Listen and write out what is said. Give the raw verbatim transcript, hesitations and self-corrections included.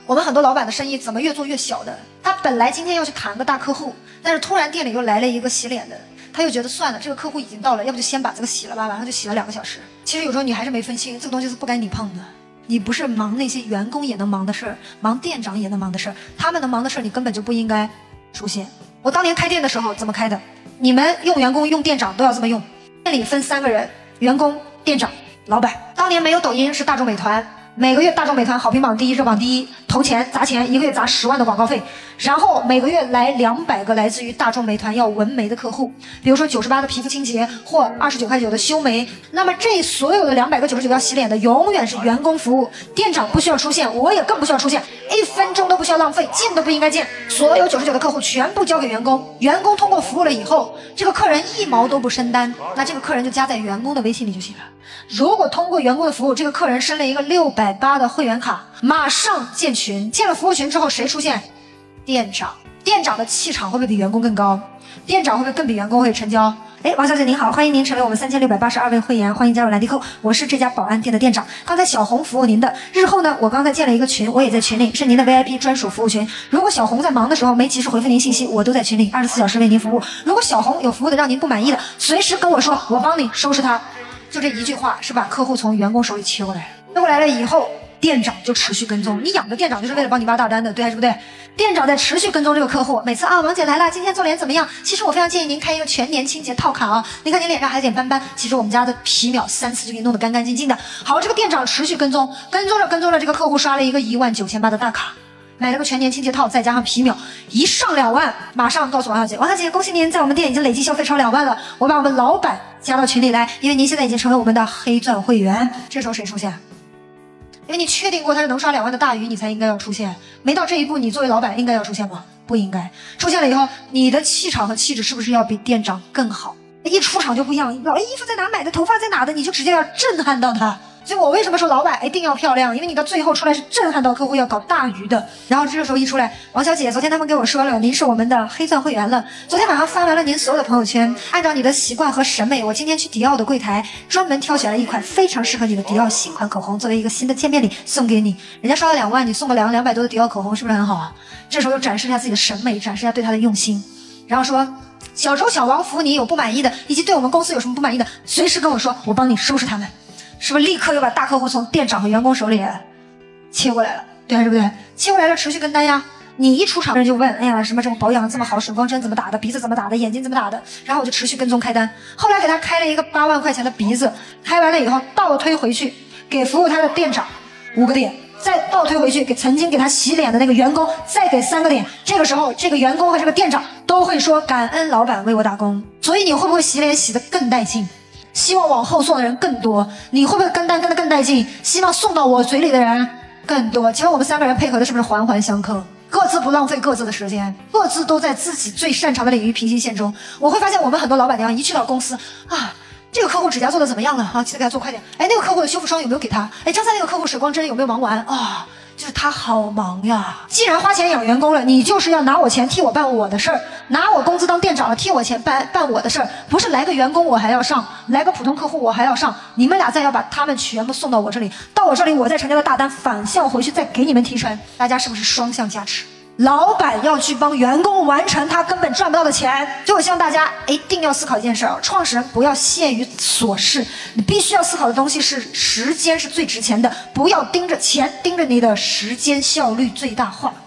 我们很多老板的生意怎么越做越小的？他本来今天要去谈个大客户，但是突然店里又来了一个洗脸的，他又觉得算了，这个客户已经到了，要不就先把这个洗了吧，晚上就洗了两个小时。其实有时候你还是没分清，这个东西是不该你碰的。你不是忙那些员工也能忙的事儿，忙店长也能忙的事儿，他们能忙的事儿你根本就不应该出现。我当年开店的时候怎么开的？你们用员工用店长都要这么用。店里分三个人：员工、店长、老板。当年没有抖音，是大众美团。每个月大众美团好评榜第一，热榜第一，投钱砸钱，一个月砸十万的广告费，然后每个月来两百个来自于大众美团要纹眉的客户，比如说九十八的皮肤清洁或二十九块九的修眉，那么这所有的两百个九十九要洗脸的，永远是员工服务，店长不需要出现，我也更不需要出现，一分钟都不需要浪费，见都不应该见，所有九十九的客户全部交给员工，员工通过服务了以后，这个客人一毛都不申单，那这个客人就加在员工的微信里就行了。如果通过员工的服务，这个客人申了一个六百八的会员卡，马上建群，建了服务群之后谁出现？店长。店长的气场会不会比员工更高？店长会不会更比员工会成交？哎，王小姐您好，欢迎您成为我们三千六百八十二位会员，欢迎加入蓝迪蔻，我是这家保安店的店长。刚才小红服务您的，日后呢，我刚才建了一个群，我也在群里，是您的 V I P 专属服务群。如果小红在忙的时候没及时回复您信息，我都在群里二十四小时为您服务。如果小红有服务的让您不满意的，随时跟我说，我帮你收拾它。就这一句话是把客户从员工手里切过来，切过来了以后，店长就持续跟踪。你养的店长就是为了帮你挖大单的，对还是不对？店长在持续跟踪这个客户，每次啊，王姐来了，今天做脸怎么样？其实我非常建议您开一个全年清洁套卡啊。你看您脸上还有点斑斑，其实我们家的皮秒三次就给你弄得干干净净的。好，这个店长持续跟踪，跟踪着跟踪着，这个客户刷了一个一万九千八的大卡。买了个全年清洁套，再加上皮秒，一上两万，马上告诉王小姐，王小姐，恭喜您在我们店已经累计消费超两万了，我把我们老板加到群里来，因为您现在已经成为我们的黑钻会员。这时候谁出现？因为你确定过他是能刷两万的大鱼，你才应该要出现。没到这一步，你作为老板应该要出现吗？不应该。出现了以后，你的气场和气质是不是要比店长更好？一出场就不一样，老衣服在哪买的，头发在哪的，你就直接要震撼到他。所以我为什么说老板一定要漂亮？因为你到最后出来是震撼到客户，要搞大鱼的。然后这个时候一出来，王小姐，昨天他们给我说了，您是我们的黑钻会员了。昨天晚上发完了您所有的朋友圈，按照你的习惯和审美，我今天去迪奥的柜台专门挑选了一款非常适合你的迪奥新款口红，作为一个新的见面礼送给你。人家刷了两万，你送个两两百多的迪奥口红，是不是很好啊？这时候就展示一下自己的审美，展示一下对他的用心，然后说。小周、小王服务你有不满意的，以及对我们公司有什么不满意的，随时跟我说，我帮你收拾他们。是不是立刻又把大客户从店长和员工手里切过来了？对还是不对？切过来了，持续跟单呀。你一出场，人就问，哎呀，什么这种保养这么好，水光针怎么打的，鼻子怎么打的，眼睛怎么打的？然后我就持续跟踪开单。后来给他开了一个八万块钱的鼻子，开完了以后倒推回去，给服务他的店长五个点。再倒推回去，给曾经给他洗脸的那个员工再给三个点。这个时候，这个员工和这个店长都会说感恩老板为我打工。所以你会不会洗脸洗得更带劲？希望往后送的人更多。你会不会跟单跟得更带劲？希望送到我嘴里的人更多。请问我们三个人配合的是不是环环相扣？各自不浪费各自的时间，各自都在自己最擅长的领域平行线中。我会发现我们很多老板娘一去到公司啊。这个客户指甲做的怎么样了啊？记得给他做快点。哎，那个客户的修复霜有没有给他？哎，张三那个客户水光针有没有忙完啊？就是他好忙呀。既然花钱养员工了，你就是要拿我钱替我办我的事儿，拿我工资当店长了，替我钱办办我的事儿，不是来个员工我还要上，来个普通客户我还要上，你们俩再要把他们全部送到我这里，到我这里我再成交的大单反向回去再给你们提成，大家是不是双向加持？老板要去帮员工完成他根本赚不到的钱，所以我希望大家一定要思考一件事儿：创始人不要陷于琐事，你必须要思考的东西是时间是最值钱的，不要盯着钱，盯着你的时间效率最大化。